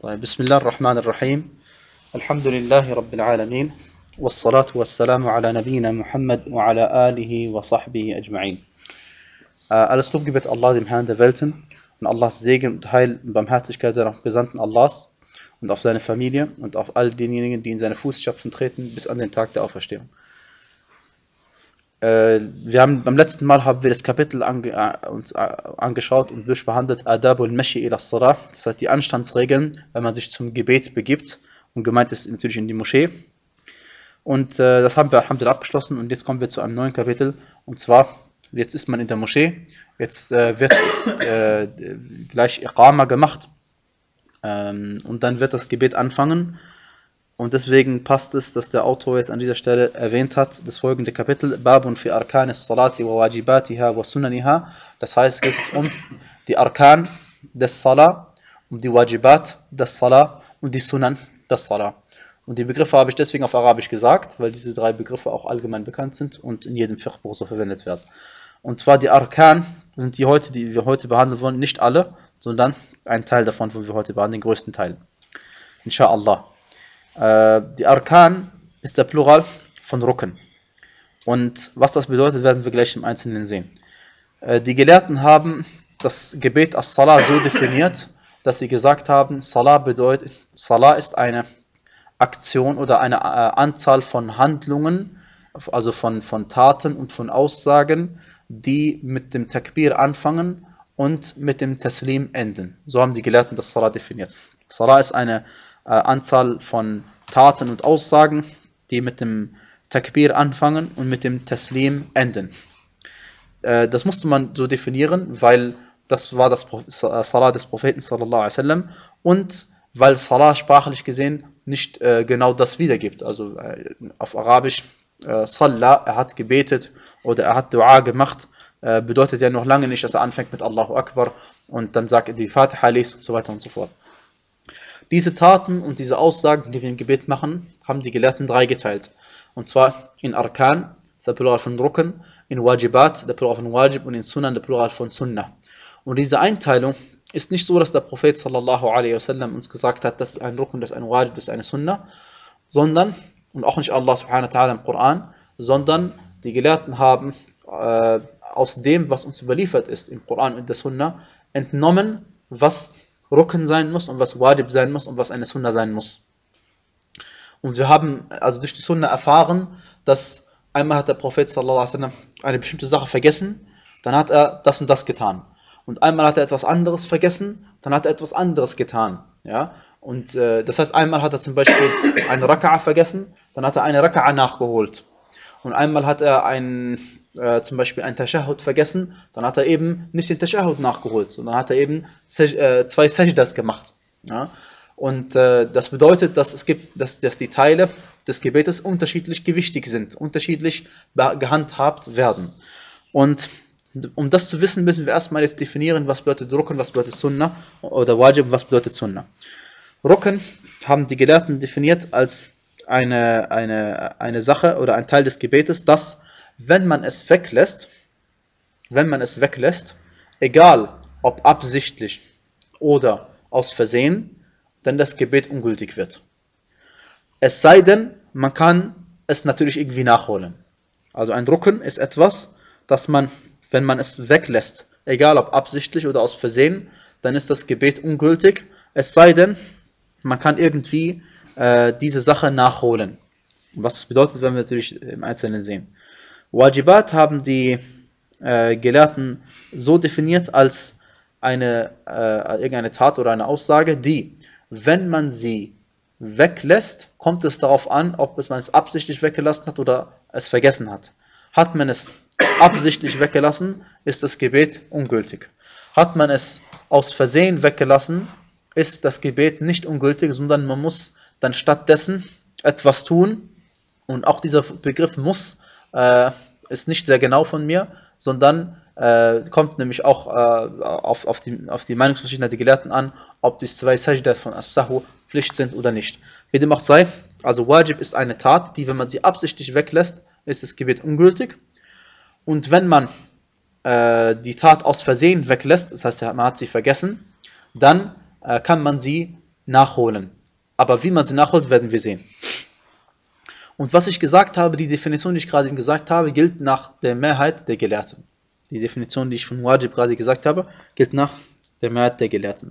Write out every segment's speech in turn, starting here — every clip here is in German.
طيب بسم الله الرحمن الرحيم الحمد لله رب العالمين والصلاة والسلام على نبينا Muhammad وعلى آله وصحبه أجمعين. Alles Lob gebet Allah, dem Herrn der Welten, und Allahs Segen und Heil und Barmherzigkeit sei auf Gesandten Allahs und auf seine Familie und auf all diejenigen, die in seine Fußstapfen treten, bis an den Tag der Auferstehung. Beim letzten Mal haben wir das Kapitel uns angeschaut und durchbehandelt, Adabul Mashi ila Salah, das heißt die Anstandsregeln, wenn man sich zum Gebet begibt, und gemeint ist natürlich in die Moschee. Und das haben wir Alhamdulillah abgeschlossen, und jetzt kommen wir zu einem neuen Kapitel, und zwar, jetzt ist man in der Moschee, jetzt wird gleich Iqama gemacht, und dann wird das Gebet anfangen. Und deswegen passt es, dass der Autor jetzt an dieser Stelle erwähnt hat, das folgende Kapitel, Babun fi Arkanis Salati wa Wajibatiha wa Sunaniha. Das heißt, es geht um die Arkan des Salah, um die Wajibat des Salah und die Sunan des Salah. Und die Begriffe habe ich deswegen auf Arabisch gesagt, weil diese drei Begriffe auch allgemein bekannt sind und in jedem Fiqh-Buch so verwendet werden. Und zwar die Arkan sind die wir heute behandeln wollen, nicht alle, sondern ein Teil davon, wo wir heute behandeln, den größten Teil. Insha'Allah. Die Arkan ist der Plural von Rukn. Und was das bedeutet, werden wir gleich im Einzelnen sehen. Die Gelehrten haben das Gebet als Salah so definiert, dass sie gesagt haben, Salah ist eine Aktion oder eine Anzahl von Handlungen, also von Taten und von Aussagen, die mit dem Takbir anfangen und mit dem Taslim enden. So haben die Gelehrten das Salah definiert. Salah ist eine Anzahl von Taten und Aussagen, die mit dem Takbir anfangen und mit dem Taslim enden. Das musste man so definieren, weil das war das Salah des Propheten sallallahu alaihi wasallam und weil Salah sprachlich gesehen nicht genau das wiedergibt. Also auf Arabisch Salah, er hat gebetet oder er hat Dua gemacht, bedeutet ja noch lange nicht, dass er anfängt mit Allahu Akbar und dann sagt er die Fatiha liest und so weiter und so fort. Diese Taten und diese Aussagen, die wir im Gebet machen, haben die Gelehrten dreigeteilt. Und zwar in Arkan, das ist der Plural von Rukn, in Wajibat, der Plural von Wajib, und in Sunan, der Plural von Sunnah. Und diese Einteilung ist nicht so, dass der Prophet sallallahu alaihi wasallam uns gesagt hat, das ist ein Rukn, das ist ein Wajib, das ist eine Sunnah, sondern, und auch nicht Allah subhanahu wa ta'ala im Koran, sondern die Gelehrten haben aus dem, was uns überliefert ist im Koran und der Sunnah, entnommen, was Rukn sein muss und was Wajib sein muss und was eine Sunnah sein muss. Und wir haben also durch die Sunnah erfahren, dass einmal hat der Prophet sallallahu alaihi wasallam eine bestimmte Sache vergessen, dann hat er das und das getan. Und einmal hat er etwas anderes vergessen, dann hat er etwas anderes getan. Ja? Und das heißt, einmal hat er zum Beispiel eine Raka'a vergessen, dann hat er eine Raka'a nachgeholt. Und einmal hat er zum Beispiel ein Tashahhud vergessen, dann hat er eben nicht den Tashahhud nachgeholt, sondern hat er eben zwei Sajdas gemacht. Ja? Und das bedeutet, dass die Teile des Gebetes unterschiedlich gewichtig sind, unterschiedlich gehandhabt werden. Und um das zu wissen, müssen wir erstmal jetzt definieren, was bedeutet Rukn, was bedeutet Sunnah, oder Wajib, was bedeutet Sunnah. Rukn haben die Gelehrten definiert als eine Sache oder ein Teil des Gebetes, dass, wenn man es weglässt, egal ob absichtlich oder aus Versehen, dann das Gebet ungültig wird. Es sei denn, man kann es natürlich irgendwie nachholen. Also ein Rukn ist etwas, das man, wenn man es weglässt, egal ob absichtlich oder aus Versehen, dann ist das Gebet ungültig. Es sei denn, man kann irgendwie diese Sache nachholen. Und was das bedeutet, werden wir natürlich im Einzelnen sehen. Wajibat haben die Gelehrten so definiert als irgendeine Tat oder eine Aussage, die, wenn man sie weglässt, kommt es darauf an, ob man es absichtlich weggelassen hat oder es vergessen hat. Hat man es absichtlich weggelassen, ist das Gebet ungültig. Hat man es aus Versehen weggelassen, ist das Gebet nicht ungültig, sondern man muss dann stattdessen etwas tun. Und auch dieser Begriff muss ist nicht sehr genau von mir, sondern kommt nämlich auch auf die Meinungsverschiedenheit der Gelehrten an, ob die zwei Sajdas von As-Sahwu Pflicht sind oder nicht. Wie dem auch sei, also Wajib ist eine Tat, die, wenn man sie absichtlich weglässt, ist das Gebet ungültig. Und wenn man die Tat aus Versehen weglässt, das heißt, man hat sie vergessen, dann kann man sie nachholen. Aber wie man sie nachholt, werden wir sehen. Und was ich gesagt habe, die Definition, die ich gerade gesagt habe, gilt nach der Mehrheit der Gelehrten. Die Definition, die ich von Wajib gerade gesagt habe, gilt nach der Mehrheit der Gelehrten.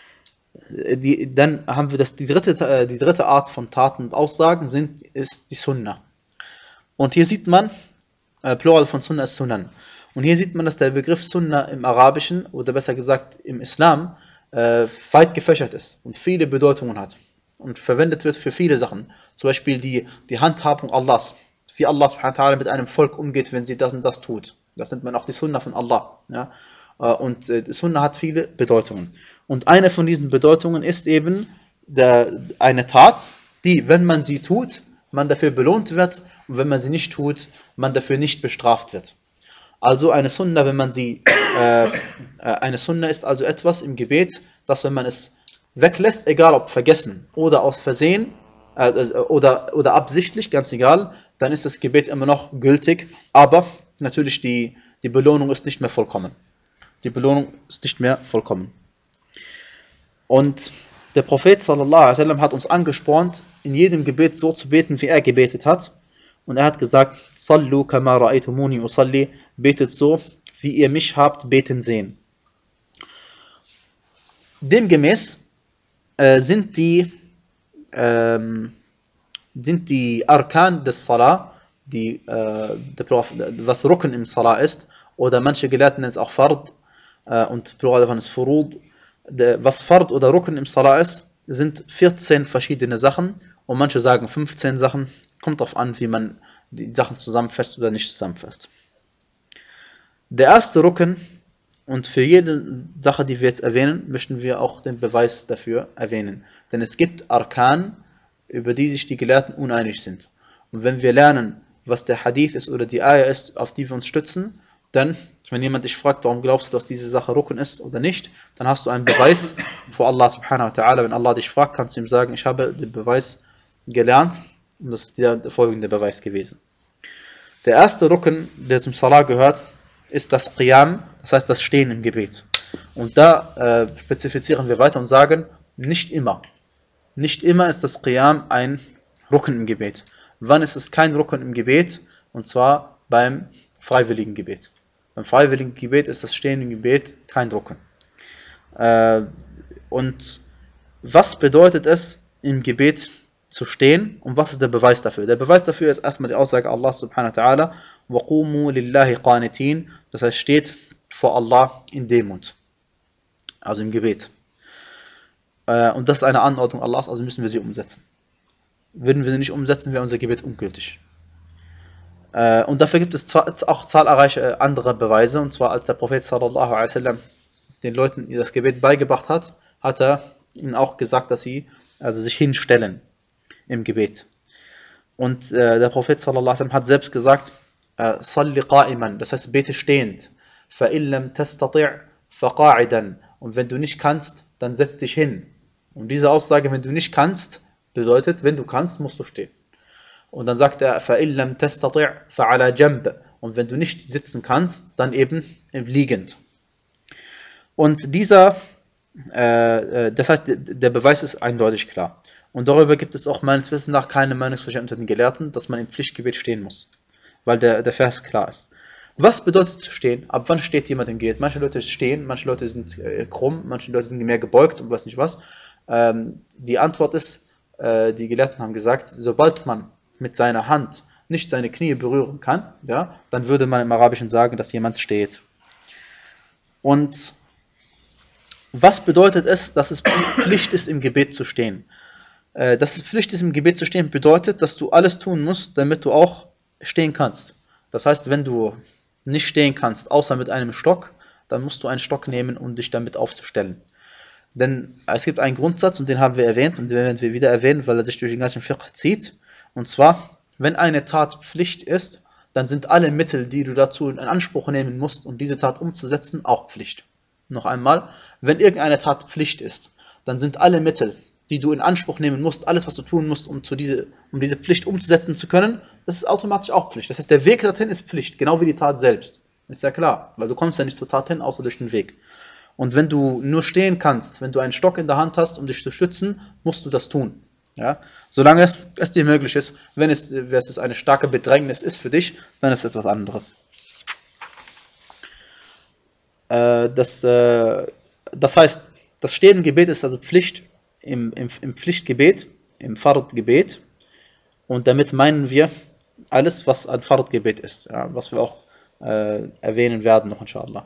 Dann haben wir die dritte Art von Taten und Aussagen ist die Sunnah. Und hier sieht man, Plural von Sunnah ist Sunan. Und hier sieht man, dass der Begriff Sunnah im Arabischen, oder besser gesagt im Islam, weit gefächert ist und viele Bedeutungen hat. Und verwendet wird für viele Sachen. Zum Beispiel die Handhabung Allahs. Wie Allah subhanahu wa ta'ala mit einem Volk umgeht, wenn sie das und das tut. Das nennt man auch die Sunnah von Allah. Ja? Und die Sunnah hat viele Bedeutungen. Und eine von diesen Bedeutungen ist eben eine Tat, die, wenn man sie tut, man dafür belohnt wird, und wenn man sie nicht tut, man dafür nicht bestraft wird. Also eine Sunnah, eine Sunnah ist also etwas im Gebet, dass wenn man es weglässt, egal ob vergessen oder aus Versehen oder absichtlich, ganz egal, dann ist das Gebet immer noch gültig, aber natürlich die Belohnung ist nicht mehr vollkommen. Die Belohnung ist nicht mehr vollkommen. Und der Prophet sallallahu alaihi wasallam hat uns angespornt, in jedem Gebet so zu beten, wie er gebetet hat. Und er hat gesagt, Sallu kama ra'aytumuni usalli, betet so, wie ihr mich habt beten sehen. Demgemäß sind die Arkan des Salah, was Rukn im Salah ist, oder manche Gelehrten nennen es auch Fard, und Plural davon ist Furud. Was Fard oder Rukn im Salah ist, sind 14 verschiedene Sachen, und manche sagen 15 Sachen. Kommt darauf an, wie man die Sachen zusammenfasst oder nicht zusammenfasst. Der erste Rukn, und für jede Sache, die wir jetzt erwähnen, möchten wir auch den Beweis dafür erwähnen. Denn es gibt Arkan, über die sich die Gelehrten uneinig sind. Und wenn wir lernen, was der Hadith ist oder die Ayah ist, auf die wir uns stützen, dann, wenn jemand dich fragt, warum glaubst du, dass diese Sache Rukn ist oder nicht, dann hast du einen Beweis vor Allah subhanahu wa ta'ala. Wenn Allah dich fragt, kannst du ihm sagen, ich habe den Beweis gelernt, und das ist der folgende Beweis gewesen. Der erste Rukn, der zum Salah gehört, ist das Qiyam, das heißt das Stehen im Gebet. Und da spezifizieren wir weiter und sagen, nicht immer. Nicht immer ist das Qiyam ein Rukn im Gebet. Wann ist es kein Rukn im Gebet? Und zwar beim freiwilligen Gebet. Beim freiwilligen Gebet ist das Stehen im Gebet kein Rukn. Und was bedeutet es, im Gebet zu stehen, und was ist der Beweis dafür? Der Beweis dafür ist erstmal die Aussage Allah subhanahu wa ta'ala, وَقُومُوا لِلَّهِ قَانِتِينَ, das heißt, steht vor Allah in Demut, also im Gebet. Und das ist eine Anordnung Allahs, also müssen wir sie umsetzen. Würden wir sie nicht umsetzen, wäre unser Gebet ungültig. Und dafür gibt es auch zahlreiche andere Beweise, und zwar als der Prophet sallallahu alaihi wasallam den Leuten das Gebet beigebracht hat, hat er ihnen auch gesagt, dass sie sich hinstellen im Gebet. Und der Prophet sallallahu alaihi wasallam hat selbst gesagt, Salli qa'iman, das heißt bete stehend, فَإِن لَمْ تَسْتَطِعْ فَقَاعِدًا, und wenn du nicht kannst, dann setz dich hin. Und diese Aussage, wenn du nicht kannst, bedeutet, wenn du kannst, musst du stehen. Und dann sagt er, فَإِن لَمْ تَسْتَطِعْ فَعَلَى جَنْبٍ, und wenn du nicht sitzen kannst, dann eben liegend. Und das heißt, der Beweis ist eindeutig klar. Und darüber gibt es auch meines Wissens nach keine Meinungsverschiedenheit unter den Gelehrten, dass man im Pflichtgebet stehen muss. Weil der Vers klar ist. Was bedeutet zu stehen? Ab wann steht jemand im Gebet? Manche Leute stehen, manche Leute sind krumm, manche Leute sind mehr gebeugt und weiß nicht was. Die Antwort ist, die Gelehrten haben gesagt, sobald man mit seiner Hand nicht seine Knie berühren kann, ja, dann würde man im Arabischen sagen, dass jemand steht. Und was bedeutet es, dass es Pflicht ist, im Gebet zu stehen? Dass es Pflicht ist, im Gebet zu stehen, bedeutet, dass du alles tun musst, damit du auch stehen kannst. Das heißt, wenn du nicht stehen kannst, außer mit einem Stock, dann musst du einen Stock nehmen, um dich damit aufzustellen. Denn es gibt einen Grundsatz, und den haben wir erwähnt, und den werden wir wieder erwähnen, weil er sich durch den ganzen Fiqh zieht. Und zwar, wenn eine Tat Pflicht ist, dann sind alle Mittel, die du dazu in Anspruch nehmen musst, um diese Tat umzusetzen, auch Pflicht. Noch einmal, wenn irgendeine Tat Pflicht ist, dann sind alle Mittel, die du in Anspruch nehmen musst, alles, was du tun musst, um diese Pflicht umzusetzen zu können, das ist automatisch auch Pflicht. Das heißt, der Weg dorthin ist Pflicht, genau wie die Tat selbst. Ist ja klar, weil du kommst ja nicht zur Tat hin, außer durch den Weg. Und wenn du nur stehen kannst, wenn du einen Stock in der Hand hast, um dich zu schützen, musst du das tun. Ja? Solange es dir möglich ist. Wenn es eine starke Bedrängnis ist für dich, dann ist es etwas anderes. Das heißt, das Stehen im Gebet ist also Pflicht im Pflichtgebet, im Fard-Gebet. Und damit meinen wir alles, was ein Fard-Gebet ist, ja, was wir auch erwähnen werden noch, inshallah.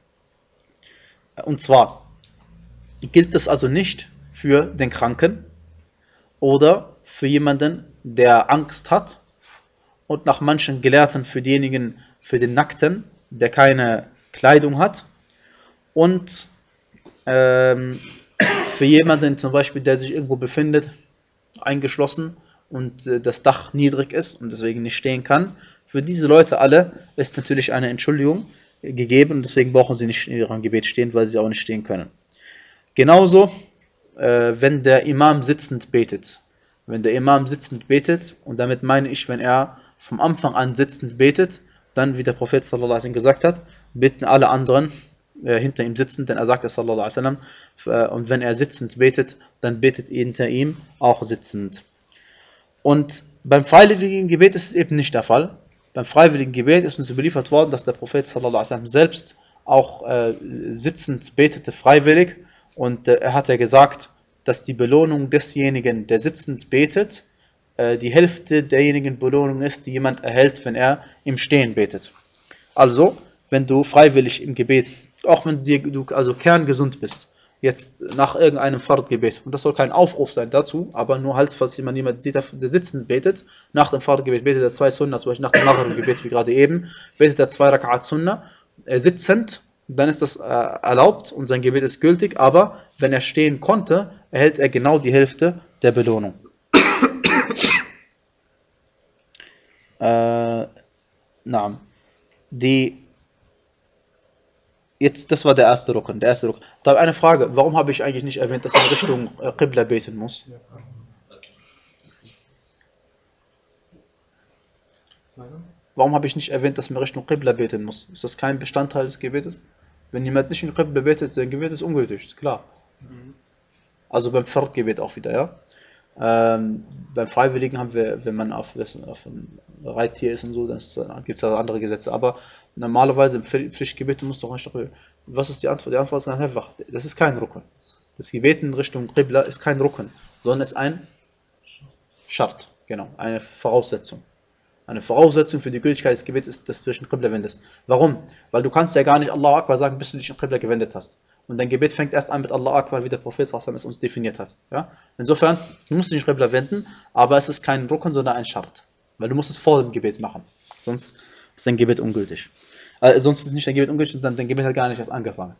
Und zwar gilt das also nicht für den Kranken oder für jemanden, der Angst hat, und nach manchen Gelehrten für denjenigen, für den Nackten, der keine Kleidung hat, und für jemanden zum Beispiel, der sich irgendwo befindet, eingeschlossen, und das Dach niedrig ist und deswegen nicht stehen kann. Für diese Leute alle ist natürlich eine Entschuldigung gegeben und deswegen brauchen sie nicht in ihrem Gebet stehen, weil sie auch nicht stehen können. Genauso, wenn der Imam sitzend betet. Wenn der Imam sitzend betet, und damit meine ich, wenn er vom Anfang an sitzend betet, dann, wie der Prophet sallallahu alaihi wasallam gesagt hat, beten alle anderen hinter ihm sitzend, denn er sagt sallallahu alaihi wasallam, und wenn er sitzend betet, dann betet hinter ihm auch sitzend. Und beim freiwilligen Gebet ist es eben nicht der Fall. Beim freiwilligen Gebet ist uns überliefert worden, dass der Prophet sallallahu alaihi wasallam selbst auch sitzend betete, freiwillig. Und er hat ja gesagt, dass die Belohnung desjenigen, der sitzend betet, die Hälfte derjenigen Belohnung ist, die jemand erhält, wenn er im Stehen betet. Also, wenn du freiwillig im Gebet, auch wenn du also kerngesund bist, jetzt nach irgendeinem Fardgebet, und das soll kein Aufruf sein dazu, aber nur halt, falls jemand sieht, der sitzend betet, nach dem Fardgebet betet er 2 Sunnah, zum Beispiel nach dem Maghrib-Gebet, wie gerade eben, betet er 2 Rak'at Sunnah, sitzend, dann ist das erlaubt und sein Gebet ist gültig, aber wenn er stehen konnte, erhält er genau die Hälfte der Belohnung. Jetzt, das war der erste Rukn. Da eine Frage, warum habe ich eigentlich nicht erwähnt, dass man Richtung Qibla beten muss? Warum habe ich nicht erwähnt, dass man Richtung Qibla beten muss? Ist das kein Bestandteil des Gebetes? Wenn jemand nicht in Qibla betet, sein Gebet ist ungültig, ist klar. Also beim Fardgebet auch wieder, ja. Beim Freiwilligen haben wir, wenn man auf einem Reittier ist und so, dann gibt es also andere Gesetze. Aber normalerweise im Pflichtgebet muss doch nicht. Was ist die Antwort? Die Antwort ist ganz einfach. Das ist kein Rukn. Das Gebet in Richtung Qibla ist kein Rukn, sondern ist ein Schart, genau, eine Voraussetzung. Eine Voraussetzung für die Gültigkeit des Gebets ist, dass du dich in Qibla wendest. Warum? Weil du kannst ja gar nicht Allahu Akbar sagen, bis du dich in Qibla gewendet hast. Und dein Gebet fängt erst an mit Allahu Akbar, wie der Prophet sallallahu alaihi wasallam es uns definiert hat. Ja? Insofern, du musst dich in Qibla wenden, aber es ist kein Rukn, sondern ein Schart. Weil du musst es vor dem Gebet machen. Sonst ist dein Gebet ungültig. Sonst ist nicht dein Gebet ungültig, sondern dein Gebet hat gar nicht erst angefangen.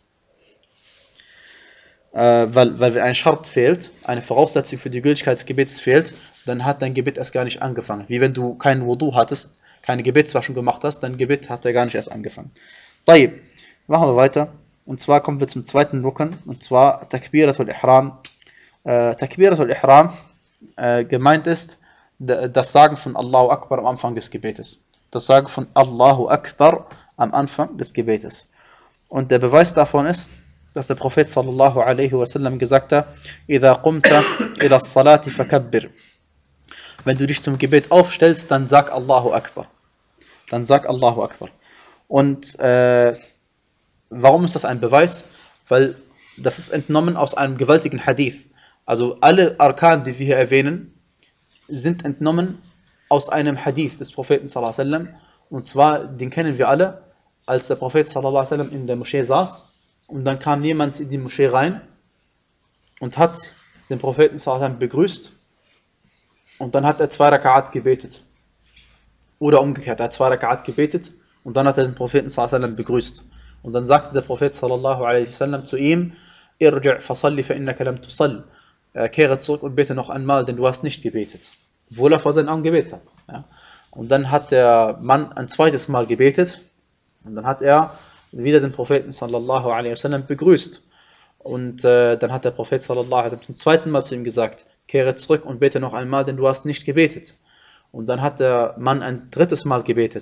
Weil wenn ein Schart fehlt, eine Voraussetzung für die Gültigkeit des Gebets fehlt, dann hat dein Gebet erst gar nicht angefangen. Wie wenn du keinen Wudu hattest, keine Gebetswaschung gemacht hast, dein Gebet hat ja gar nicht erst angefangen. Tayyib, machen wir weiter. Und zwar kommen wir zum zweiten Rukn, und zwar Takbiratul Ihram. Takbiratul Ihram gemeint ist das Sagen von Allahu Akbar am Anfang des Gebetes. Das Sagen von Allahu Akbar am Anfang des Gebetes. Und der Beweis davon ist, dass der Prophet sallallahu alaihi wasallam gesagt hat, إِذَا قُمْتَ إِلَى الصَّلَاةِ فَكَبِّرْ. Wenn du dich zum Gebet aufstellst, dann sag Allahu Akbar. Dann sag Allahu Akbar. Und warum ist das ein Beweis? Weil das ist entnommen aus einem gewaltigen Hadith. Also alle Arkan, die wir hier erwähnen, sind entnommen aus einem Hadith des Propheten sallallahu alaihi wasallam. Und zwar, den kennen wir alle, als der Prophet sallallahu alaihi wasallam in der Moschee saß und dann kam jemand in die Moschee rein und hat den Propheten sallallahu alaihi wasallam begrüßt und dann hat er 2 Raka'at gebetet. Oder umgekehrt, er hat 2 Raka'at gebetet und dann hat er den Propheten sallallahu alaihi wasallam begrüßt. Und dann sagte der Prophet sallallahu alaihi wasallam zu ihm, Irji' fasalli fa innaka lam tusall. Kehre zurück und bete noch einmal, denn du hast nicht gebetet. Obwohl er vor seinen Augen gebetet hat. Ja. Und dann hat der Mann ein zweites Mal gebetet und dann hat er wieder den Propheten sallallahu alaihi wasallam begrüßt. Und dann hat der Prophet sallallahu alaihi wasallam zum zweiten Mal zu ihm gesagt, kehre zurück und bete noch einmal, denn du hast nicht gebetet. Und dann hat der Mann ein drittes Mal gebetet.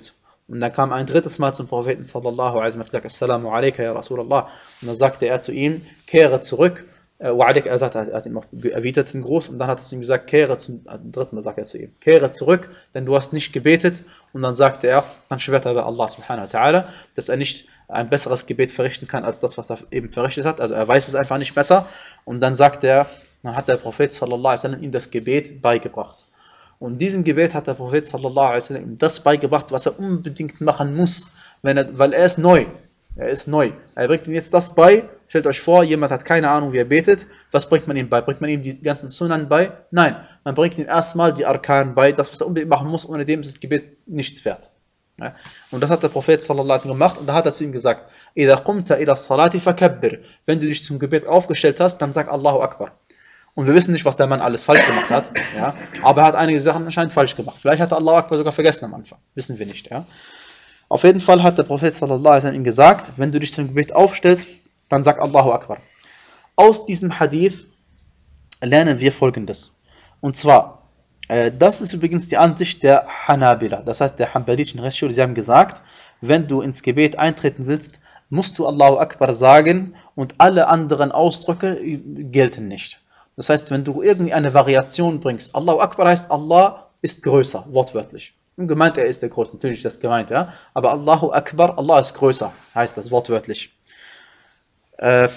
Und dann kam ein drittes Mal zum Propheten sallallahu alaihi wasallam und hat gesagt, Assalamu alaikum ya Rasulallah. Und dann sagte er zu ihm, kehre zurück. Er sagt, er hat ihm auch erwidert den Gruß und dann hat er zu ihm gesagt, kehre zum dritten Mal sagt er zu ihm, kehre zurück, denn du hast nicht gebetet. Und dann sagte er, dann schwört er bei Allah subhanahu wa ta'ala, dass er nicht ein besseres Gebet verrichten kann als das, was er eben verrichtet hat. Also er weiß es einfach nicht besser. Und dann sagt er, dann hat der Prophet sallallahu alaihi wasallam ihm das Gebet beigebracht. Und in diesem Gebet hat der Prophet sallallahu alaihi wasallam ihm das beigebracht, was er unbedingt machen muss, weil er ist neu. Er ist neu. Er bringt ihm jetzt das bei. Stellt euch vor, jemand hat keine Ahnung, wie er betet. Was bringt man ihm bei? Bringt man ihm die ganzen Sunan bei? Nein, man bringt ihm erstmal die Arkan bei, das, was er unbedingt machen muss, ohne dem ist das Gebet nichts wert. Ja? Und das hat der Prophet sallallahu alaihi wasallam gemacht und da hat er zu ihm gesagt, إِذَا قُمْتَ إِلَى الصَّلَاةِ فَكَبِّرْ. Wenn du dich zum Gebet aufgestellt hast, dann sag Allahu Akbar. Und wir wissen nicht, was der Mann alles falsch gemacht hat, ja? Aber er hat einige Sachen anscheinend falsch gemacht. Vielleicht hat er Allahu Akbar sogar vergessen am Anfang. Wissen wir nicht. Ja? Auf jeden Fall hat der Prophet sallallahu alaihi wasallam ihm gesagt, wenn du dich zum Gebet aufstellst, dann sag Allahu Akbar. Aus diesem Hadith lernen wir Folgendes. Und zwar, das ist übrigens die Ansicht der Hanabila, das heißt der hanbalitischen Rechtsschule. Sie haben gesagt, wenn du ins Gebet eintreten willst, musst du Allahu Akbar sagen und alle anderen Ausdrücke gelten nicht. Das heißt, wenn du irgendwie eine Variation bringst, Allahu Akbar heißt, Allah ist größer, wortwörtlich. Und gemeint, er ist der Größte, natürlich ist das gemeint, ja. Aber Allahu Akbar, Allah ist größer, heißt das wortwörtlich. Das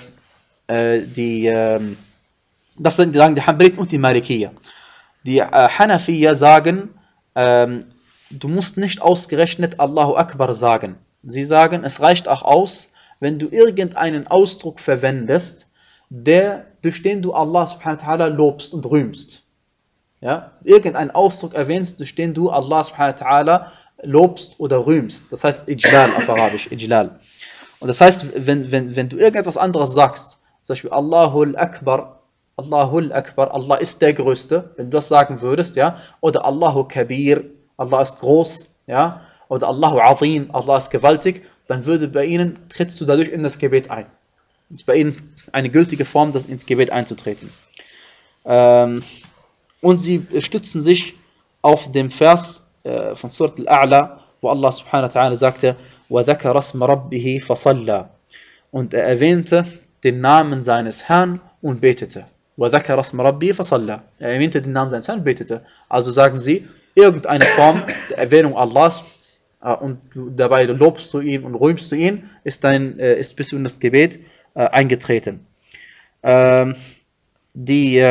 sagen die Hanbaliten und die Malikiyya. Die Hanafiyya sagen, du musst nicht ausgerechnet Allahu Akbar sagen. Sie sagen, es reicht auch aus, wenn du irgendeinen Ausdruck verwendest, durch den du Allah subhanahu wa ta'ala lobst und rühmst. Ja? Irgendeinen Ausdruck erwähnst, durch den du Allah subhanahu wa ta'ala lobst oder rühmst. Das heißt Ijlal auf Arabisch, Ijlal. Und das heißt, wenn du irgendetwas anderes sagst, zum Beispiel Allahul Akbar, Allah ist der Größte, wenn du das sagen würdest, ja, oder Allahu Kabir, Allah ist groß, ja, oder Allahu Azim, Allah ist gewaltig, dann trittst du dadurch in das Gebet ein. Das ist bei ihnen eine gültige Form, ins Gebet einzutreten. Und sie stützen sich auf dem Vers von Surat Al-A'la, wo Allah subhanahu wa ta'ala sagte, وَذَكَرَ اسْمَ رَبِّهِ فَصَلَّى. Und er erwähnte den Namen seines Herrn und betete. وَذَكَرَ اسْمَ رَبِّهِ فَصَلَّى. Er erwähnte den Namen seines Herrn und betete. Also sagen sie, irgendeine Form der Erwähnung Allahs und dabei lobst du ihn und rühmst du ihn, bist du in das Gebet eingetreten. Die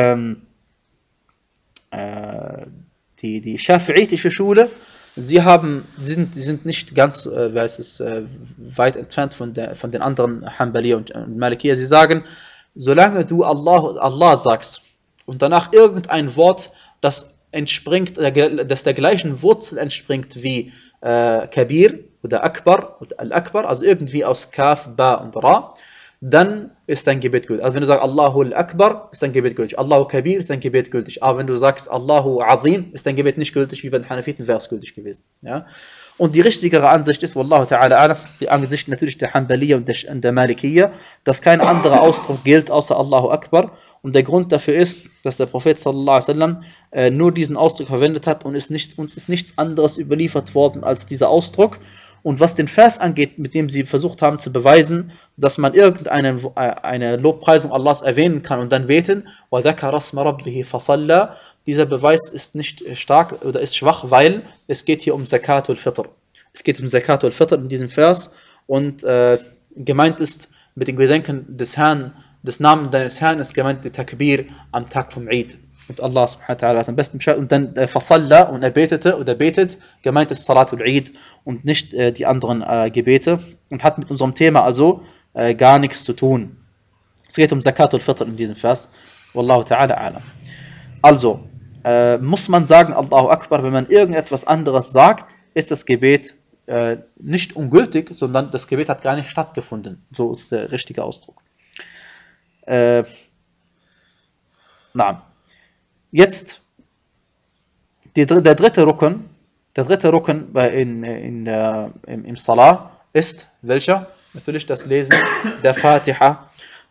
schafi'itische Schule, sie sind nicht ganz weit entfernt von den anderen Hanbali und Malikiyya. Sie sagen, solange du Allah sagst und danach irgendein Wort, das der gleichen Wurzel entspringt wie Kabir oder Akbar oder Al-Akbar, also irgendwie aus Kaf, Ba und Ra, dann ist dein Gebet gültig. Also wenn du sagst Allahu Akbar, ist dein Gebet gültig. Allahu Kabir ist dein Gebet gültig. Aber wenn du sagst Allahu Azim, ist dein Gebet nicht gültig, wie bei den Hanafiten wäre es gültig gewesen. Ja? Und die richtigere Ansicht ist, Wallahu ta'ala, die Ansicht natürlich der Hanbaliyya und der Malikiyya, dass kein anderer Ausdruck gilt außer Allahu Akbar. Und der Grund dafür ist, dass der Prophet sallallahu alaihi wasallam nur diesen Ausdruck verwendet hat und uns ist nichts anderes überliefert worden als dieser Ausdruck. Und was den Vers angeht, mit dem sie versucht haben zu beweisen, dass man eine Lobpreisung Allahs erwähnen kann und dann beten, وَذَكَرَ اسْمَ رَبِّهِ فَصَلَّى, dieser Beweis ist nicht stark oder ist schwach, weil es geht hier um Zakatul Fitr. Es geht um Zakatul Fitr in diesem Vers und gemeint ist mit dem Gedenken des Herrn, des Namen deines Herrn ist gemeint der Takbir am Tag vom Eid. Und Allah subhanahu wa ta'ala ist am besten Bescheid. Und dann Fasalla und er betete oder betet, gemeint ist Salatul Eid und nicht die anderen Gebete und hat mit unserem Thema also gar nichts zu tun. Es geht um Zakatul Fitr in diesem Vers. Wallahu ta'ala a'lam. Also, muss man sagen Allahu Akbar, wenn man irgendetwas anderes sagt, ist das Gebet nicht ungültig, sondern das Gebet hat gar nicht stattgefunden. So ist der richtige Ausdruck. Jetzt der dritte Rukn im Salah ist welcher? Natürlich das Lesen der Fatiha,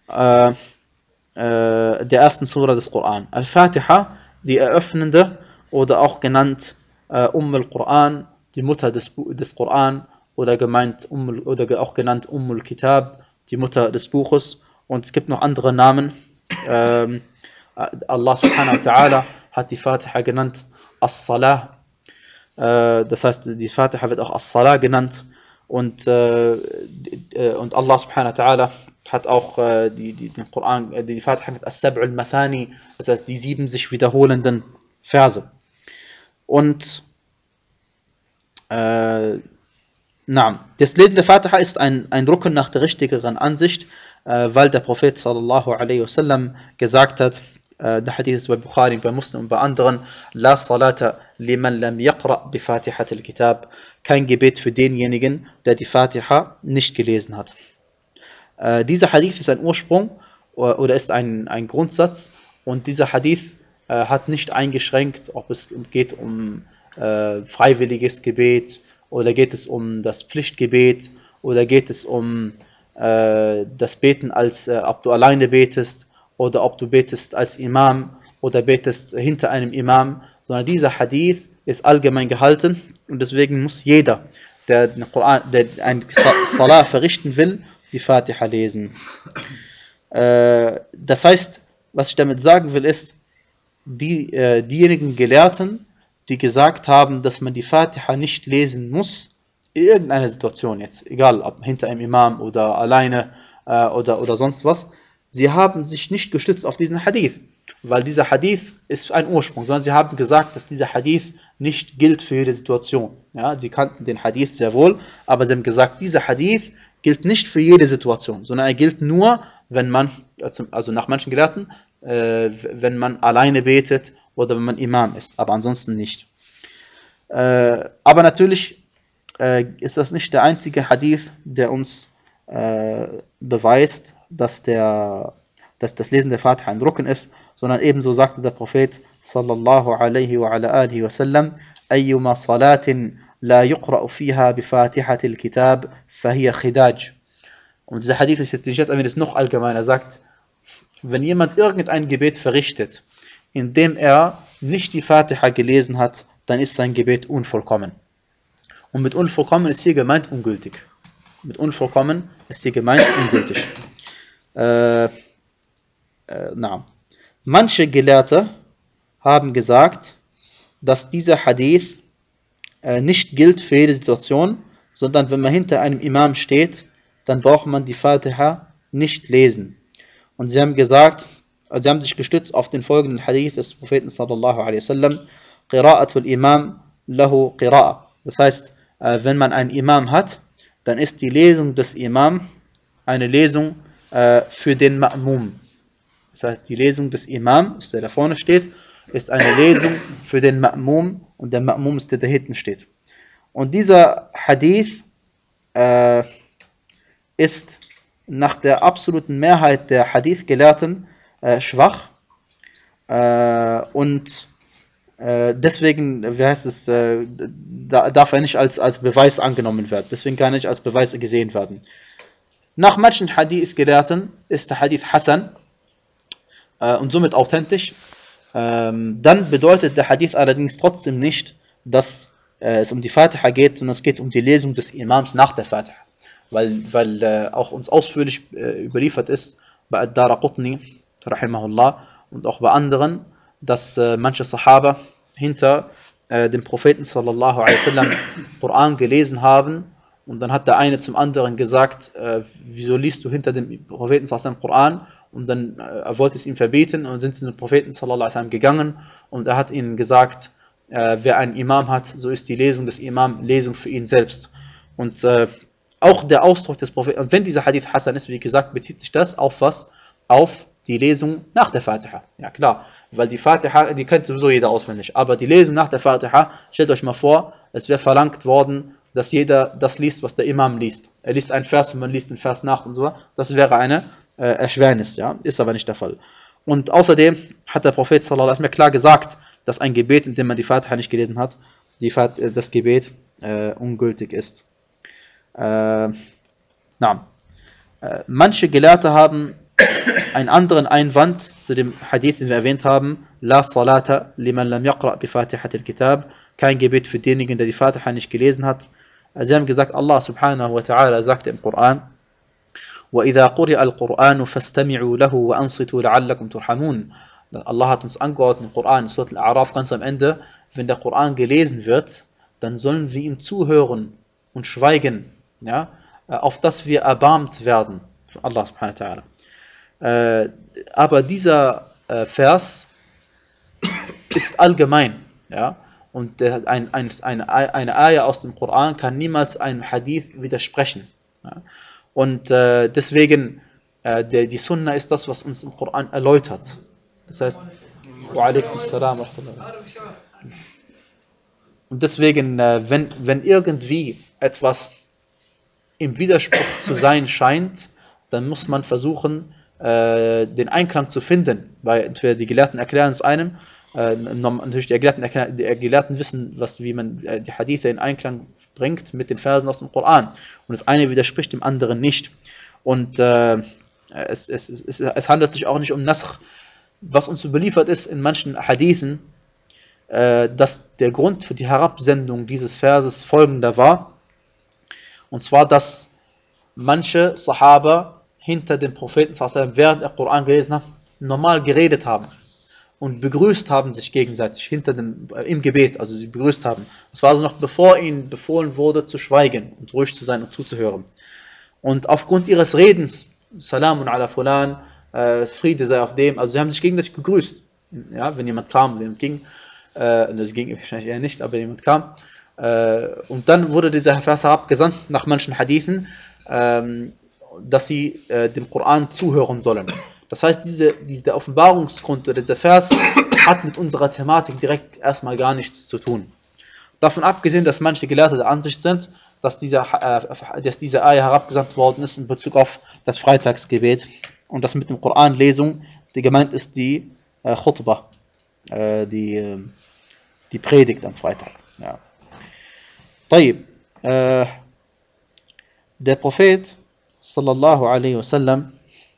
der ersten Sura des Koran. Al-Fatiha, die eröffnende oder auch genannt al-Quran die Mutter des Koran, oder oder auch genannt Kitab, die Mutter des Buches. Und es gibt noch andere Namen. Allah subhanahu wa ta'ala hat die Fatiha genannt As-Salah. Das heißt, die Fatiha wird auch As-Salah genannt. Und Allah subhanahu wa ta'ala hat auch den Koran, die Fatiha mit As-Sab'ul Mathani, das heißt die 7 sich wiederholenden Verse. Und das Lesen der Fatiha ist ein Rukn nach der richtigeren Ansicht, weil der Prophet sallallahu alaihi wasallam gesagt hat, der Hadith ist bei Bukhari, bei Muslim und bei anderen, La salata liman lam yaqra bi Fatihat al-Kitab, kein Gebet für denjenigen, der die Fatiha nicht gelesen hat. Dieser Hadith ist ein Ursprung oder ist ein Grundsatz, und dieser Hadith hat nicht eingeschränkt, ob es geht um freiwilliges Gebet, oder geht es um das Pflichtgebet, oder geht es um das Beten, ob du alleine betest, oder ob du betest als Imam oder betest hinter einem Imam, sondern dieser Hadith ist allgemein gehalten, und deswegen muss jeder, der ein Salah verrichten will, die Fatiha lesen. Das heißt, was ich damit sagen will, ist, diejenigen Gelehrten, die gesagt haben, dass man die Fatiha nicht lesen muss, in irgendeiner Situation jetzt, egal ob hinter einem Imam oder alleine oder sonst was, sie haben sich nicht gestützt auf diesen Hadith, weil dieser Hadith ist ein Ursprung, sondern sie haben gesagt, dass dieser Hadith nicht gilt für jede Situation. Ja, sie kannten den Hadith sehr wohl, aber sie haben gesagt, dieser Hadith gilt nicht für jede Situation, sondern er gilt nur, wenn man, also nach manchen Gelehrten, wenn man alleine betet oder wenn man Imam ist, aber ansonsten nicht. Aber natürlich ist das nicht der einzige Hadith, der uns beweist, dass das Lesen der Fatiha ein Rukn ist, sondern ebenso sagte der Prophet sallallahu alaihi wa ala alihi wa sallam, ayyuma salatin la yuqra'u fiha bi Fatihatil Kitab fahiya khidaj. Und dieser Hadith ist jetzt noch allgemeiner, sagt, wenn jemand irgendein Gebet verrichtet, in dem er nicht die Fatiha gelesen hat, dann ist sein Gebet unvollkommen. Und mit unvollkommen ist hier gemeint ungültig. Mit unvollkommen ist hier gemeint ungültig. Manche Gelehrte haben gesagt, dass dieser Hadith nicht gilt für jede Situation, sondern wenn man hinter einem Imam steht, dann braucht man die Fatiha nicht lesen. Und sie haben gesagt, sie haben sich gestützt auf den folgenden Hadith des Propheten sallallahu alaihi wasallam, Qira'atul Imam lahu Qira'a. Das heißt, wenn man einen Imam hat, dann ist die Lesung des Imam eine Lesung für den Ma'mum. Das heißt, die Lesung des Imam, der da vorne steht, ist eine Lesung für den Ma'mum, und der Ma'mum ist der, der hinten steht. Und dieser Hadith ist nach der absoluten Mehrheit der Hadith-Gelehrten schwach, und deswegen, darf er nicht als Beweis angenommen werden. Deswegen kann er nicht als Beweis gesehen werden. Nach manchen Hadith-Gelehrten ist der Hadith Hasan und somit authentisch. Dann bedeutet der Hadith allerdings trotzdem nicht, dass es um die Fatiha geht, sondern es geht um die Lesung des Imams nach der Fatiha. Weil auch uns ausführlich überliefert ist bei Ad-Daraqutni, rahimahullah, und auch bei anderen, dass manche Sahaba hinter dem Propheten sallallahu alaihi wasallam Koran gelesen haben, und dann hat der eine zum anderen gesagt, wieso liest du hinter dem Propheten sallallahu alaihi wasallam Koran? Und dann er wollte es ihm verbieten, und sind zu dem Propheten sallallahu alaihi wasallam gegangen, und er hat ihnen gesagt, wer einen Imam hat, so ist die Lesung des Imam Lesung für ihn selbst. Und auch der Ausdruck des Propheten, und wenn dieser Hadith Hasan ist, wie gesagt, bezieht sich das auf was? Auf die Lesung nach der Fatiha. Ja klar, weil die Fatiha, die kennt sowieso jeder auswendig, aber die Lesung nach der Fatiha, stellt euch mal vor, es wäre verlangt worden, dass jeder das liest, was der Imam liest. Er liest einen Vers und man liest den Vers nach und so. Das wäre eine Erschwernis, ja, ist aber nicht der Fall. Und außerdem hat der Prophet sallallahu alaihi wasallam klar gesagt, dass ein Gebet, in dem man die Fatiha nicht gelesen hat, das Gebet ungültig ist. Manche Gelehrte haben einen anderen Einwand zu dem Hadith, den wir erwähnt haben, La salata liman lam yaqra bi Fatihat al-Kitab, kein Gebet für denjenigen, der die Fatiha nicht gelesen hat. Sie haben gesagt, Allah subhanahu wa ta'ala sagte im Koran, وَإِذَا قُرِئَ الْقُرْآنُ فَاسْتَمِعُوا لَهُ وَأَنصِتُوا لَعَلَّكُمْ تُرْحَمُونَ. Allah hat uns angeordnet im Koran, in Surat Al-A'raf ganz am Ende, wenn der Koran gelesen wird, dann sollen wir ihm zuhören und schweigen, ja, auf dass wir erbarmt werden. Allah subhanahu wa ta'ala. Aber dieser Vers ist allgemein, ja, und eine Ayah aus dem Koran kann niemals einem Hadith widersprechen. Ja. Und deswegen, die Sunna ist das, was uns im Koran erläutert. Das heißt, wa alaikum salam wa rahmatullah. Und deswegen, wenn irgendwie etwas im Widerspruch zu sein scheint, dann muss man versuchen, den Einklang zu finden, weil entweder die Gelehrten erklären es einem, natürlich die Gelehrten wissen, wie man die Hadithe in Einklang bringt mit den Versen aus dem Koran, und das eine widerspricht dem anderen nicht. Und es handelt sich auch nicht um Naskh, was uns überliefert ist in manchen Hadithen, dass der Grund für die Herabsendung dieses Verses folgender war, und zwar, dass manche Sahaba hinter dem Propheten, während er Koran gelesen hat, normal geredet haben und begrüßt haben sich gegenseitig im Gebet, also sie begrüßt haben. Das war also noch bevor ihnen befohlen wurde, zu schweigen und ruhig zu sein und zuzuhören. Und aufgrund ihres Redens, Salamun ala Fulan, Friede sei auf dem, also sie haben sich gegenseitig gegrüßt. Ja, wenn jemand kam, wenn jemand ging, das ging wahrscheinlich eher nicht, aber jemand kam. Und dann wurde dieser Vers herabgesandt nach manchen Hadithen, dass sie dem Koran zuhören sollen. Das heißt, dieser Offenbarungsgrund oder dieser Vers hat mit unserer Thematik direkt erstmal gar nichts zu tun. Davon abgesehen, dass manche Gelehrte der Ansicht sind, dass diese Ayah herabgesandt worden ist in Bezug auf das Freitagsgebet und dass mit dem Koranlesung die gemeint ist die Khutbah, die Predigt am Freitag. Ja. Der Prophet sallallahu alaihi wasallam,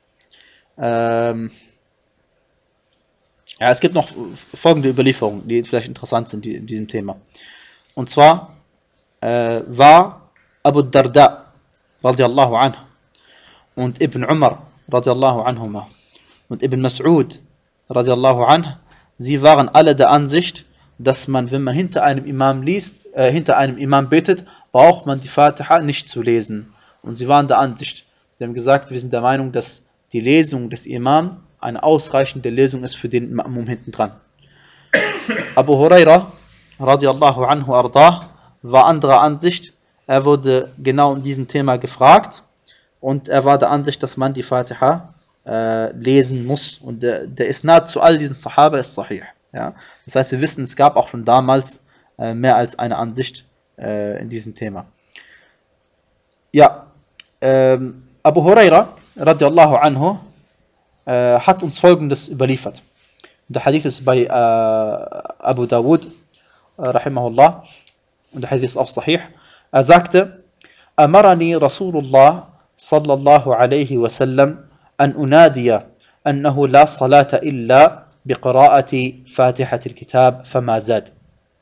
es gibt noch folgende Überlieferungen, die vielleicht interessant sind in diesem Thema. Und zwar war Abu Darda radiallahu anhu und Ibn Umar radiallahu anhuma und Ibn Mas'ud radiallahu anhu, sie waren alle der Ansicht, dass man, wenn man hinter einem Imam betet, braucht man die Fatiha nicht zu lesen. Und sie waren der Ansicht, sie haben gesagt, wir sind der Meinung, dass die Lesung des Imam eine ausreichende Lesung ist für den Ma'mum hinten dran. Abu Huraira radiallahu anhu ardah war anderer Ansicht. Er wurde genau in diesem Thema gefragt und er war der Ansicht, dass man die Fatiha lesen muss. Und der Isnad zu all diesen Sahaba ist sahih. Ja? Das heißt, wir wissen, es gab auch schon damals mehr als eine Ansicht in diesem Thema. Ja, Abu Huraira radiallahu anhu hat uns Folgendes überliefert. Der Hadith ist bei Abu Dawud rahimahullah und der Hadith ist auch sahih. Er sagte, Amarani Rasulullah sallallahu alaihi wasallam an unadiya annahu la salata illa biqira'ati Fatihat al-Kitab fama zad.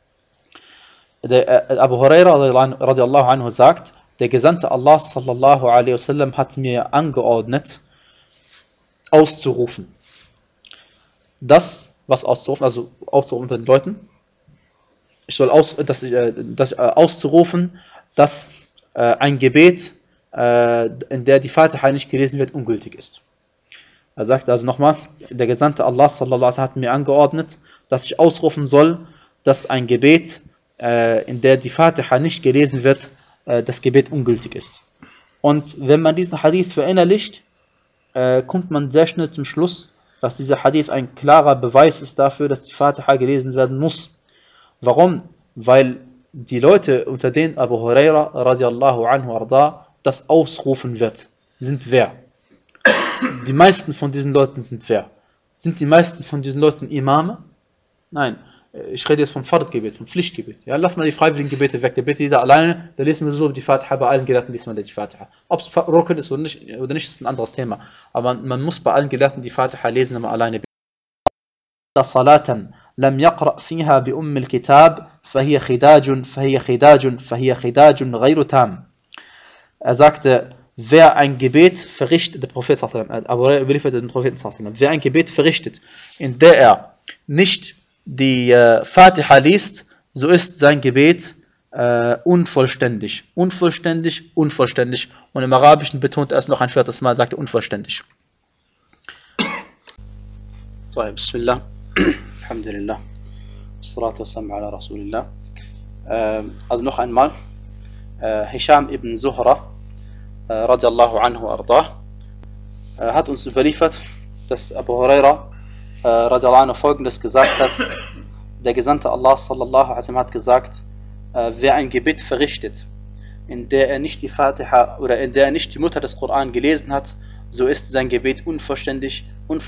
Abu Huraira radiallahu anhu sagt, der Gesandte Allah sallallahu alaihi wasallam hat mir angeordnet, auszurufen. Das, was auszurufen, also auszurufen unter den Leuten, auszurufen, dass ein Gebet, in der die Fatiha nicht gelesen wird, ungültig ist. Er sagt also nochmal, der Gesandte Allah sallallahu alaihi wasallam hat mir angeordnet, dass ich ausrufen soll, dass ein Gebet, in der die Fatiha nicht gelesen wird, das Gebet ungültig ist. Und wenn man diesen Hadith verinnerlicht, kommt man sehr schnell zum Schluss, dass dieser Hadith ein klarer Beweis ist dafür, dass die Fatiha gelesen werden muss. Warum? Weil die Leute, unter denen Abu Huraira radiallahu anhu arda das ausrufen wird, sind wer? Die meisten von diesen Leuten sind wer? Sind die meisten von diesen Leuten Imame? Nein. ich rede jetzt vom Fardgebet, vom Pflichtgebet. Ja, lass mal die freiwilligen Gebete weg. Der betet jeder alleine, da lesen wir so die Fatiha, bei allen Gelehrten liest man die Fatiha. Ob es Rukn ist oder nicht, ist ein anderes Thema. Aber man muss bei allen Gelehrten die Fatiha lesen, wenn man alleine betet. صلاة لم يقرأ فيها بأم الكتاب فهي خداج غير تام. Er sagte, wer ein Gebet verrichtet, der Prophet überliefert den Propheten, wer ein Gebet verrichtet, in der er nicht die Fatiha liest, so ist sein Gebet unvollständig. Unvollständig. Und im Arabischen betont er es noch ein viertes Mal, sagt er unvollständig. So, Bismillah. Alhamdulillah. Salatu wassalam ala Rasulillah. Also noch einmal. Hisham ibn Zuhra radiallahu anhu ardah hat uns überliefert, dass Abu Huraira radiallahu anhu folgendes gesagt hat: Der Gesandte Allah sallallahu alaihi wasallam hat gesagt, wer ein Gebet verrichtet, in der er nicht die Fatiha oder in der er nicht die Mutter des Koran gelesen hat, so ist sein Gebet unvollständig.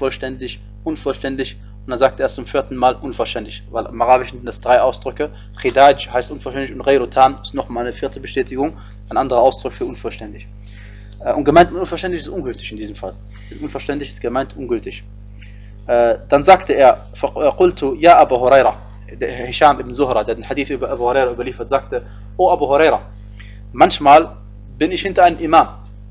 Und dann sagt er erst zum vierten Mal unvollständig, weil im Arabischen sind das 3 Ausdrücke. Khidaj heißt unvollständig und Ghayru Tam ist nochmal eine 4. Bestätigung, ein anderer Ausdruck für unvollständig. Und gemeint unvollständig ist ungültig in diesem Fall. Unvollständig ist gemeint ungültig. Dann sagte er, Qultu ya Abu Huraira, der Hisham ibn Zuhra, der den Hadith über Abu Huraira überliefert, sagte: O Abu Huraira, manchmal bin ich hinter einem Imam.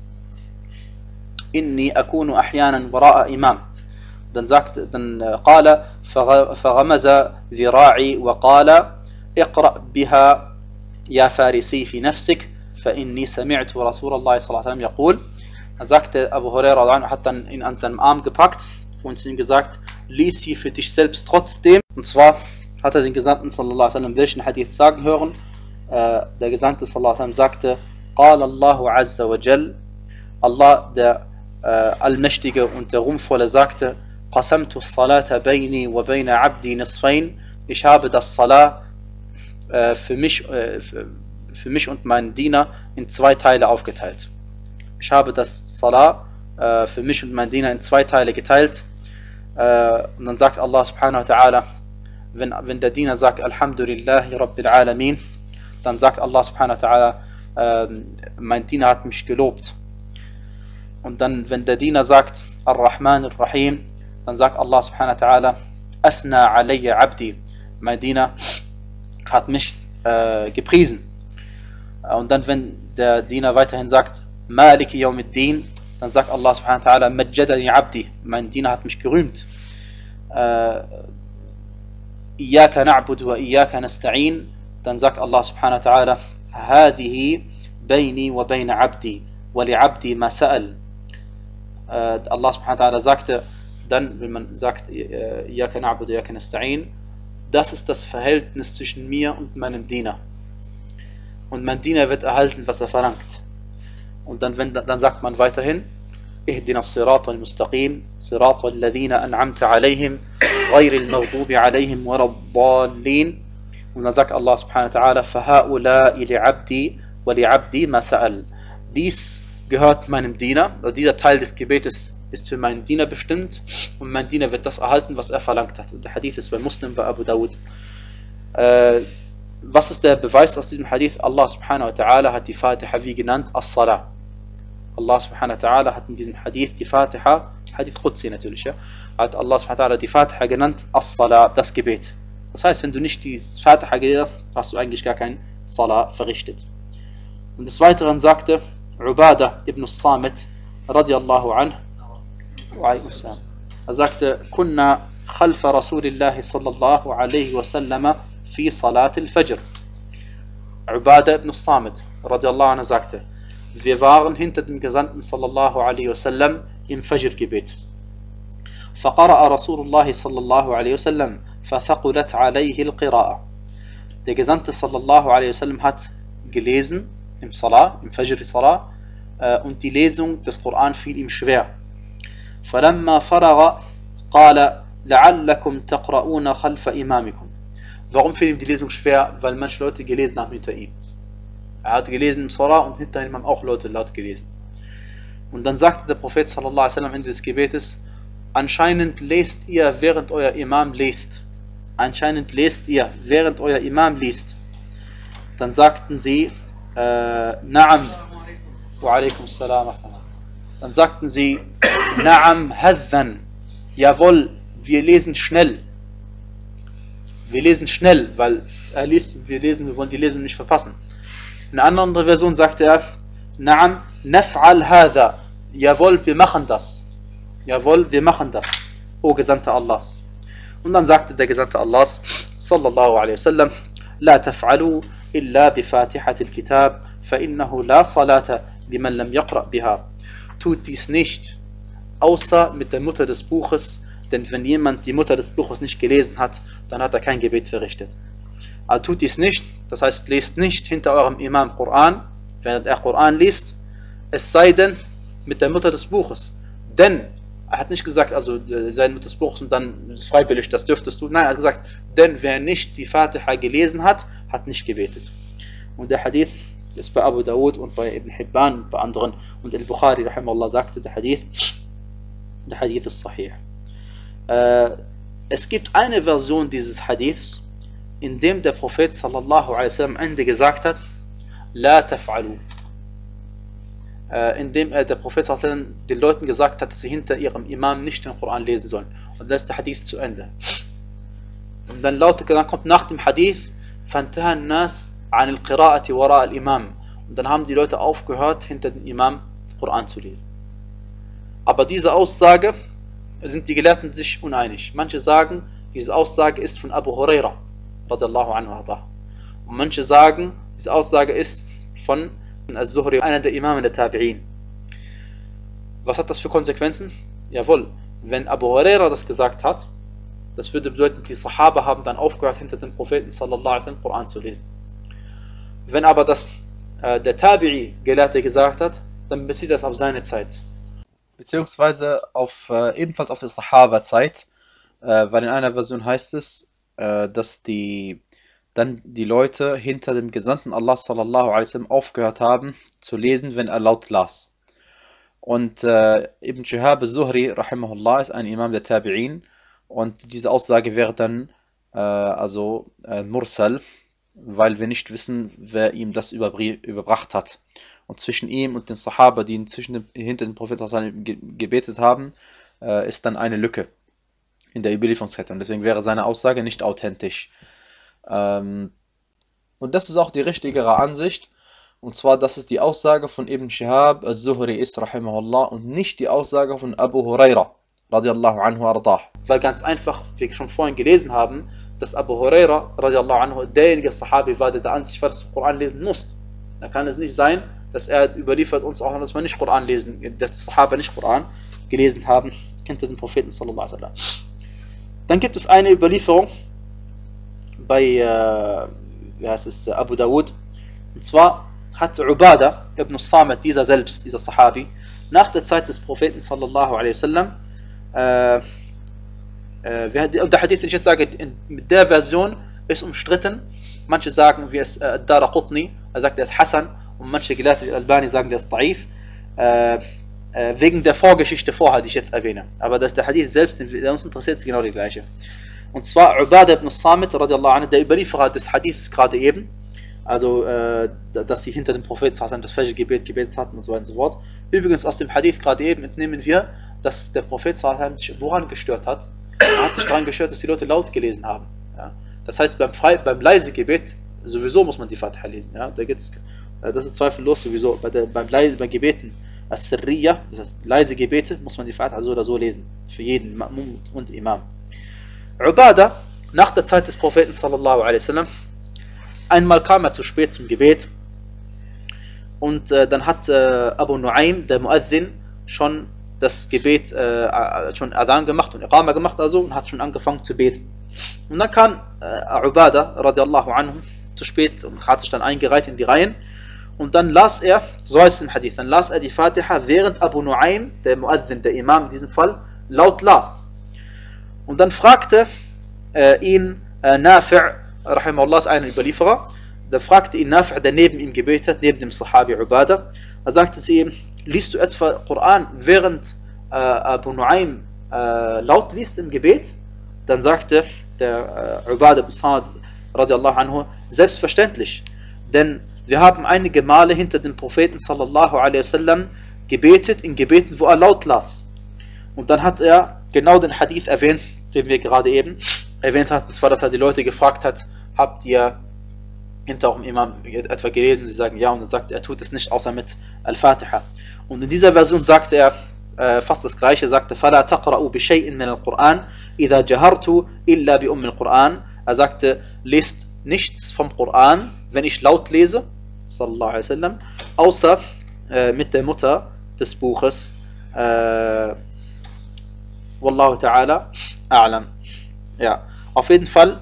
Inni akunu ahyanan wara'a imam. Dann قال فغمز ذراعي وقال اقرأ بها يا فارسي في نفسك فإني سمعت رسول الله صلى الله عليه وسلم يقول. Dann sagte Abu Huraira, hat dann ihn an seinem Arm gepackt und zu ihm gesagt: Lies sie für dich selbst trotzdem. Und zwar hat er den Gesandten sallallahu alaihi wasallam welchen Hadith sagen hören. Der Gesandte sallallahu alaihi wasallam sagte: قال الله عز وجل, Allah der Allmächtige und der Ruhmvolle sagte: قسمت الصلاة بيني وبين عبدي نصفين. Ich habe das Salah für mich und meinen Diener in 2 Teile aufgeteilt. Ich habe das Salah für mich und meinen Diener in 2 Teile geteilt. Und dann sagt Allah subhanahu wa ta'ala, wenn der Diener sagt Alhamdulillahi Rabbil Alamin, dann sagt Allah subhanahu wa ta'ala, mein Diener hat mich gelobt. Und dann, wenn der Diener sagt Ar-Rahman Ar-Rahim, dann sagt Allah subhanahu wa ta'ala, Athna alayya abdi, mein Diener hat mich gepriesen. Und dann, wenn der Diener weiterhin sagt Maliki yawmiddin, dann sagt Allah subhanahu wa ta'ala, Majjadani abdi, mein Diener hat mich gerühmt. Iyaka na'budu wa iyaka nasta'in, dann sagt Allah subhanahu wa ta'ala, Hadihi bayni wa bayna abdi wa li abdi ma sa'al. Allah subhanahu wa ta'ala sagte dann, wenn man sagt Iyaka na'budu wa iyaka nasta'in, das ist das Verhältnis zwischen mir und meinem Diener. Und mein Diener wird erhalten, was er verlangt. Und dann sagt man weiterhin, Ihdina as-sirata al-mustaqim, sirata alladhina an'amta alayhim, ghayri al-maghdubi alayhim wa raddallin. Und dann sagt Allah subhanahu wa ta'ala, Faha'ula'i li'abdi wa li'abdi ma sa'al. Dies gehört meinem Diener, also dieser Teil des Gebetes ist für meinen Diener bestimmt und mein Diener wird das erhalten, was er verlangt hat. Und der Hadith ist bei Muslim, bei Abu Dawud. Was ist der Beweis aus diesem Hadith? Allah subhanahu wa ta'ala hat die Fatiha wie genannt? As-Salah. Allah subhanahu wa ta'ala hat in diesem Hadith die Fatiha, Hadith Qudsi natürlich, ja, hat Allah subhanahu wa ta'ala die Fatiha genannt As-Salah, das Gebet. Das heißt, wenn du nicht die Fatiha gelesen hast, hast du eigentlich gar kein Salah verrichtet. Und des Weiteren sagte Ubadah ibn Samit radiallahu anhu, er sagte, Kunna khalfa Rasulillahi sallallahu alaihi wasallam fi Salat al-Fajr. Ubadah ibn Samit radiallahu anhu sagte, wir waren hinter dem Gesandten sallallahu alaihi wasallam im Fajr-Gebet. فقرأ رسول الله صلى الله عليه وسلم فثقلت عليه القراءة. Der Gesandte sallallahu alaihi wasallam hat gelesen im Salah, im Fajr-Salah, und die Lesung des Koran fiel ihm schwer. فلما فرغ قال لعلكم تقرؤون خلف إمامكم. Warum fiel ihm die Lesung schwer? Weil manche Leute gelesen haben hinter ihm. Er hat gelesen im Salah und hinter ihm haben auch Leute laut gelesen. Und dann sagte der Prophet sallallahu alaihi wasallam Ende des Gebetes, anscheinend lest ihr, während euer Imam lest. anscheinend lest ihr, während euer Imam liest. Dann sagten sie, Na'am, wa alaikum salam. Dann sagten sie, Na'am hadhan, jawohl, wir lesen schnell. Wir lesen schnell, weil er liest, wir wollen die Lesung nicht verpassen. In einer anderen Version sagte er, Na'am, naf'al hadha, jawohl, wir machen das. Jawohl, wir machen das, o Gesandter Allahs. Und dann sagte der Gesandte Allahs, sallallahu alaihi wasallam, La taf'alu illa bi Fatihatil Kitab, fa innahu la salata liman lam yaqra' biha. Tut dies nicht, außer mit der Mutter des Buches, denn wenn jemand die Mutter des Buches nicht gelesen hat, dann hat er kein Gebet verrichtet. Also tut dies nicht, das heißt, lest nicht hinter eurem Imam Koran, während er Koran liest, es sei denn mit der Mutter des Buches. Denn er hat nicht gesagt, also sei Mutter des Buches und dann ist freiwillig, das dürftest du. Nein, er hat gesagt, denn wer nicht die Fatiha gelesen hat, hat nicht gebetet. Und der Hadith ist bei Abu Dawud und bei Ibn Hibban und bei anderen. Und Al-Bukhari, rahimahullah, sagte, der Hadith ist sahih. Es gibt eine Version dieses Hadiths, in dem der Prophet sallallahu alaihi wasallam am Ende gesagt hat, La taf'alu. In dem der Prophet sallallahu alaihi wasallam den Leuten gesagt hat, dass sie hinter ihrem Imam nicht den Koran lesen sollen. Und dann ist der Hadith zu Ende. Und dann kommt nach dem Hadith, فَانْتَهَا النَّاسِ عَنِ الْقِرَاءَةِ وَرَاءَ الْإِمَامِ. Und dann haben die Leute aufgehört, hinter dem Imam den Koran zu lesen. Aber diese Aussage sind die Gelehrten sich uneinig. Manche sagen, diese Aussage ist von Abu Huraira, radiallahu anhu. Und manche sagen, diese Aussage ist von Al-Zuhri, einer der Imamen der Tabi'in. Was hat das für Konsequenzen? Jawohl, wenn Abu Huraira das gesagt hat, das würde bedeuten, die Sahaba haben dann aufgehört, hinter dem Propheten sallallahu alaihi wasallam Koran zu lesen. Wenn aber das der Tabi'i Gelehrte gesagt hat, dann bezieht das auf seine Zeit. Beziehungsweise ebenfalls auf die Sahaba-Zeit, weil in einer Version heißt es, dass dann die Leute hinter dem Gesandten Allah sallallahu alaihi wasallam aufgehört haben zu lesen, wenn er laut las. Und Ibn Shihab al-Zuhri, rahimahullah, ist ein Imam der Tabi'in und diese Aussage wäre dann Mursal, weil wir nicht wissen, wer ihm das überbracht hat. Und zwischen ihm und den Sahaba, die hinter dem Propheten gebetet haben, ist dann eine Lücke in der Überlieferungskette. Und deswegen wäre seine Aussage nicht authentisch. Und das ist auch die richtigere Ansicht. Und zwar, dass es die Aussage von Ibn Shihab al-Zuhri ist, rahimahullah, und nicht die Aussage von Abu Huraira, radiallahu anhu ardah. Weil ganz einfach, wie wir schon vorhin gelesen haben, dass Abu Huraira, radiallahu anhu, derjenige Sahabi war, der an sich was Koran lesen muss. Da kann es nicht sein, dass er überliefert uns auch, dass wir nicht Koran lesen, dass die Sahaba nicht Koran gelesen haben, hinter den Propheten sallallahu alaihi wasallam. Dann gibt es eine Überlieferung bei Abu Dawud, und zwar hat Ubada ibn Samit, dieser Sahabi, nach der Zeit des Propheten sallallahu alaihi wasallam, und der Hadith, den ich jetzt sage, mit der Version ist umstritten. Manche sagen, wie es Daraqutni, er sagt, er ist Hassan, und manche Gelehrte wie Albani sagen, der ist Da'if, wegen der Vorgeschichte vorher, die ich jetzt erwähne. Aber dass der Hadith selbst, der uns interessiert, ist genau die gleiche. Und zwar Ubada ibn Samit, radiallahu anhu, der Überlieferer des Hadiths gerade eben, also dass sie hinter dem Propheten das Fajr-Gebet gebetet hatten und so weiter und so fort. Übrigens aus dem Hadith gerade eben entnehmen wir, dass der Prophet sich woran gestört hat. Er hat sich daran gestört, dass die Leute laut gelesen haben. Ja. Das heißt, beim leise Gebet sowieso muss man die Fatiha lesen. Ja. Das ist zweifellos sowieso. Bei Gebeten As-Sirriya, das heißt leise Gebete, muss man die Fatiha so oder so lesen. Für jeden Ma'mum und Imam. Ubada, nach der Zeit des Propheten sallallahu alaihi wasallam, einmal kam er zu spät zum Gebet und dann hat Abu Nu'aym, der Muazzin, schon das Gebet schon Adhan gemacht und Iqama gemacht und hat schon angefangen zu beten. Und dann kam Ubada radiallahu anhu zu spät und hat sich dann eingereiht in die Reihen und dann las er, so heißt es im Hadith, dann las er die Fatiha, während Abu Nu'aym, der Muazzin, der Imam in diesem Fall, laut las. Und dann fragte ihn Nafi', rahimahullah, ist ein Überlieferer, da fragte ihn Nafi', der neben ihm gebetet hat, neben dem Sahabi Ubada, er sagte zu ihm, liest du etwa Koran, während Abu Nu'aym laut liest im Gebet? Dann sagte der Ubadah ibn Samit radiallahu anhu, selbstverständlich, denn wir haben einige Male hinter dem Propheten sallallahu alaihi wasallam gebetet, in Gebeten, wo er laut las. Und dann hat er genau den Hadith erwähnt, den wir gerade eben erwähnt hatten, und zwar, dass er die Leute gefragt hat, habt ihr hinter auch im Imam etwa gelesen? Sie sagen ja, und dann sagt er, tut es nicht, außer mit Al-Fatiha. Und in dieser Version sagte er fast das gleiche, sagte, فَلَا تَقْرَأُوا بِشَيْءٍ مِنَ الْقُرْآنِ إِذَا جَهَرْتُ إِلَّا بِأُمِّ الْقُرْآنِ. Er sagte, lest nichts vom Koran, wenn ich laut lese, sallallahu alaihi wasallam, außer mit der Mutter des Buches, Wallahu ta'ala a'lam. Ja, auf jeden Fall,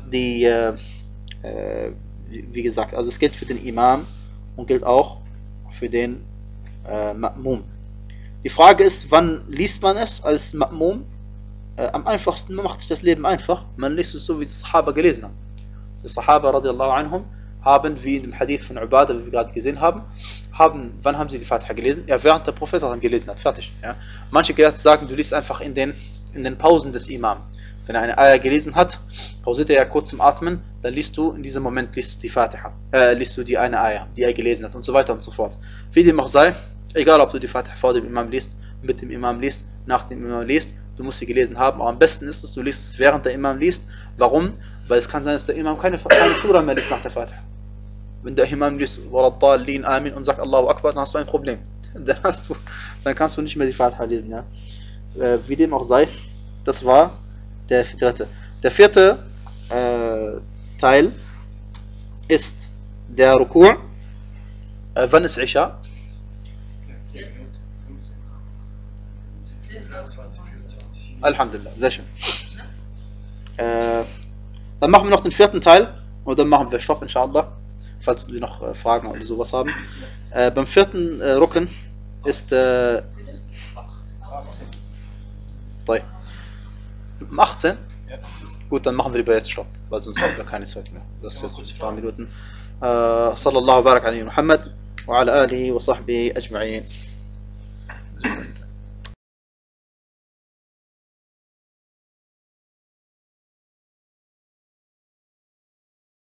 wie gesagt, also es gilt für den Imam und gilt auch für den Ma'mum. Die Frage ist, wann liest man es als Ma'mum? Am einfachsten, man macht sich das Leben einfach, man liest es so, wie die Sahaba gelesen haben. Die Sahaba radiallahu anhum haben, wie in dem Hadith von Ubadah, wie wir gerade gesehen haben, wann haben sie die Fatiha gelesen? Ja, während der Prophet gelesen hat, fertig. Ja. Manche Gelehrte sagen, du liest einfach in den Pausen des Imam. Wenn er eine Ayah gelesen hat, pausiert er ja kurz zum Atmen, dann liest du in diesem Moment die Fatiha, liest du die eine Ayah, die er gelesen hat und so weiter und so fort. Wie dem auch sei, egal ob du die Fatiha vor dem Imam liest, mit dem Imam liest, nach dem Imam liest, du musst sie gelesen haben, aber am besten ist es, du liest es während der Imam liest. Warum? Weil es kann sein, dass der Imam keine Surah mehr liest nach der Fatiha. Wenn der Imam liest, Waradallin, Amin und sagt Allahu Akbar, dann hast du ein Problem. Dann kannst du nicht mehr die Fatiha lesen. Ja? Wie dem auch sei, das war der dritte. Der vierte Teil ist der Ruku'. Wann ist Isha? 24. Alhamdulillah, sehr schön. Dann machen wir noch den vierten Teil und dann machen wir Stopp, inshallah, falls wir noch Fragen oder sowas haben. Beim vierten Rukn ist 18. Ja. Gut, dann machen wir lieber jetzt Stopp, weil sonst haben wir keine Zeit mehr. Das ist jetzt 2 Minuten. Sallallahu barak ala Muhammad wa ala alihi wa sahbihi ajma'in.